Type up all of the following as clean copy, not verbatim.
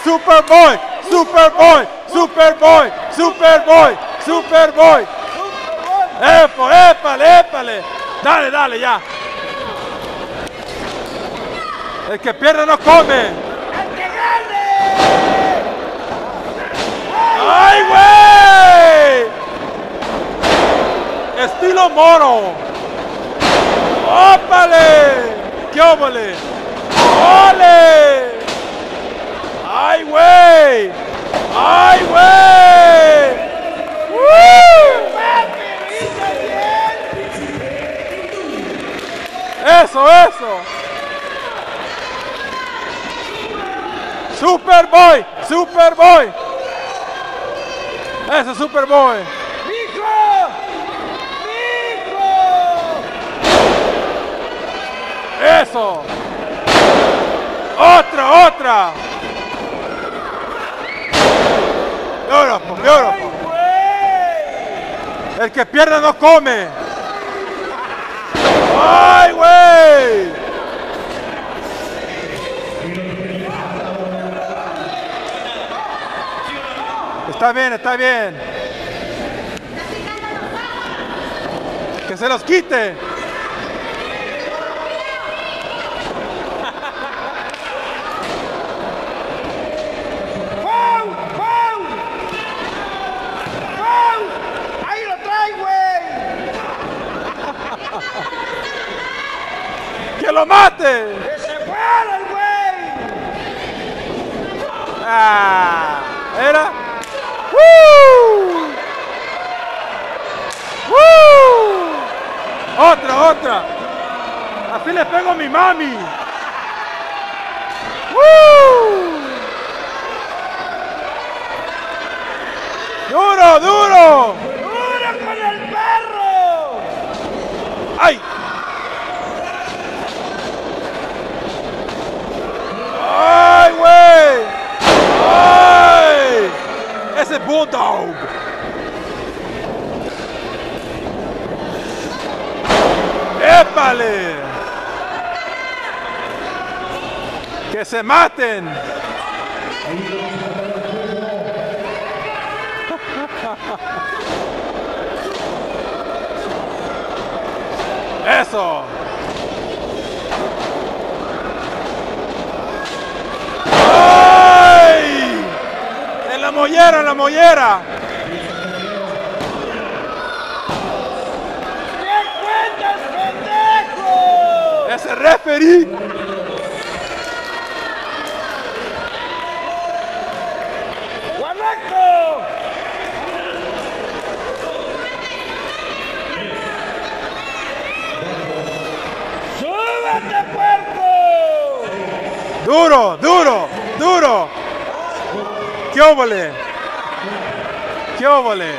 Superboy, Superboy, Superboy, Superboy, Superboy. Épale, épale. Dale, dale, ya. El que pierde no come. ¡El que gane! ¡Ay, güey! Estilo Moro. ¡Ópale! ¡Qué óvole! ¡Ole! ¡Ay, güey! ¡Ay, güey! ¡Woo! ¡Papi, lo hizo bien! ¡Eso, eso! ¡Superboy! ¡Superboy! ¡Eso, Superboy! ¡Mijo! ¡Mijo! ¡Eso! ¡Otra, otra! ¡Beautiful, beautiful! ¡Ay, güey! El que pierde no come. ¡Ay, güey! Está bien, está bien. Que se los quite. ¡Foul! ¡Foul! ¡Foul! ¡Ahí lo trae, güey! ¡Que lo mate! ¡Que se fuera el güey! Ah, ¿era? ¡Woo! ¡Woo! Otra, otra. Así le pego a mi mami. ¡Woo! ¡Duro, duro! ¡Duro con el perro! ¡Ay! ¡Ay, güey! ¡Ay! ¡Ese bulldog! ¡Épale! ¡Que se maten! ¡Eso! ¡Ay! ¡En la mollera, en la mollera! ¿Qué cuentas, pendejo? ¡Ese referee! ¡Guanaco! ¡Súbete, puerco! ¡Duro, duro, duro! ¡Qué óvole! ¡Qué óvole!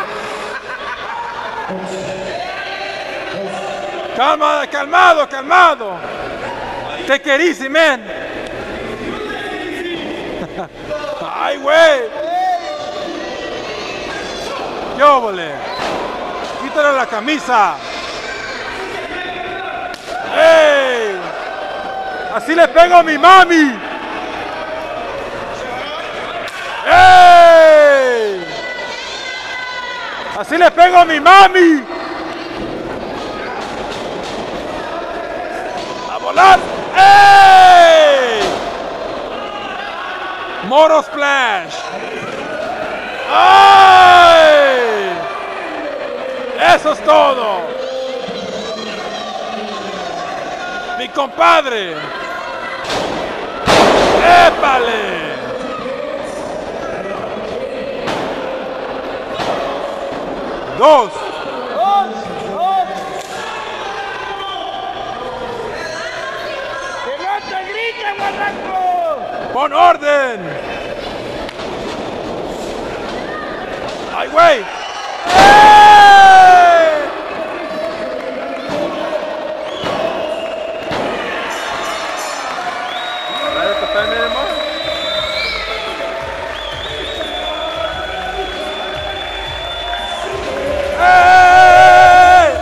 ¡Calma, calmado, calmado! ¡Take it easy, man! ¡Ay, güey! ¡Qué óvole! ¡Quítale la camisa! ¡Ey! ¡Así le pego a mi mami! ¡Ey! ¡Así le pego a mi mami! ¡A volar! ¡Ey! ¡Moro Splash! ¡Ay! ¡Eso es todo! ¡Mi compadre! ¡Épale! ¡Dos! ¡Que no te grite, guanaco! ¡Pon orden! ¡Ay, güey! ¡Ey! ¿Ready to defend anymore? ¡Ey!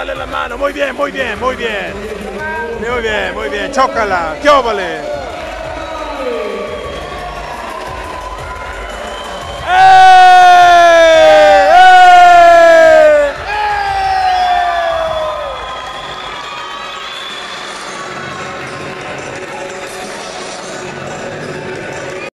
dale la mano. Muy bien, muy bien, muy bien. Muy bien, muy bien. Chócala. ¡Qué óvole! ¡Eh!